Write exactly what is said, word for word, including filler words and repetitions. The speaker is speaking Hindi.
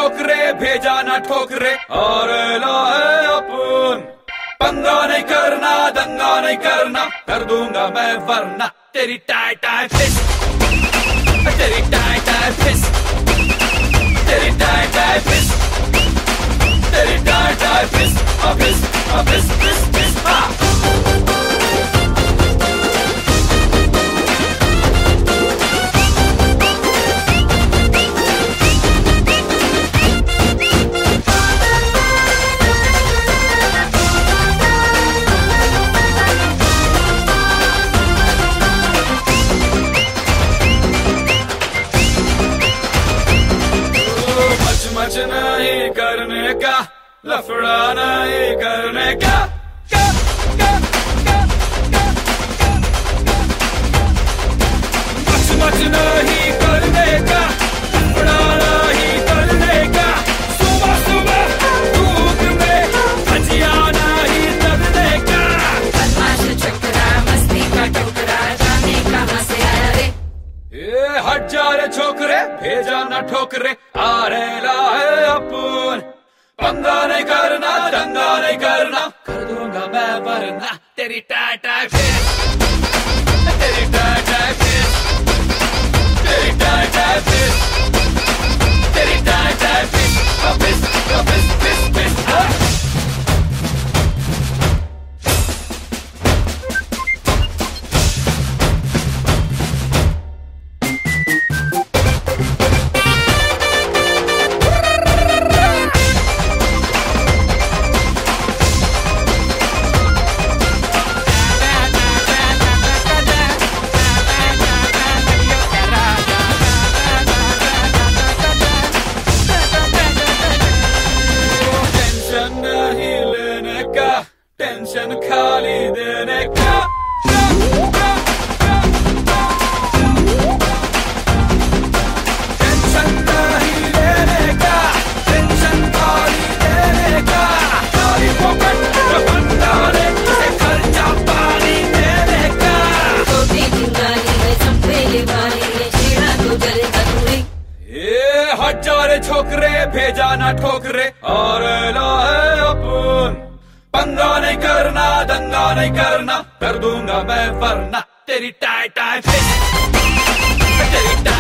छोकरे भेजा ना ठोकरे और लाए अपन। पंगा नहीं करना दंगा नहीं करना कर दूंगा मैं वरना तेरी टाई टाई फिश, तेरी टाई टाई फिश, तेरी टाई टाई फिश, तेरी tie tie fish, fish fish fish fish हा। मच नहीं करने का लफड़ा नहीं करने का, का, का, का, का, मच मच नहीं करने का लफड़ा नहीं करने का। सुबह सुबह धूप में भजिया नहीं करने का। बदमाश छोकरा मस्ती का टोकरा जाने कहां से आया रे। ये हट जा रे छोकरे भेजा ना ठोकरे आ रे लाए अपन। पंगा नहीं करना दंगा नहीं करना कर दूंगा मैं वरना तेरी टाई टाई फिश, तेरी टाई टाई फिश, तेरी टाई टाई फिश, तेरी tie tie fish, fish fish fish fish हा। टेंशन खाली देने का, टेंशन नहीं लेने का, टेंशन खाली देने का। खाली पॉकेट भंडारे से खर्चा पानी देने का। छोटी चिंगारी है चंपेली वाली ये छेड़ा तो जलेगा तूने। ये हट जा रे छोकरे भेजा ना ठोकरे और लाए अपन। पंगा नहीं करना दंगा नहीं करना कर दूंगा मैं वरना तेरी टाई टाई फिश, तेरी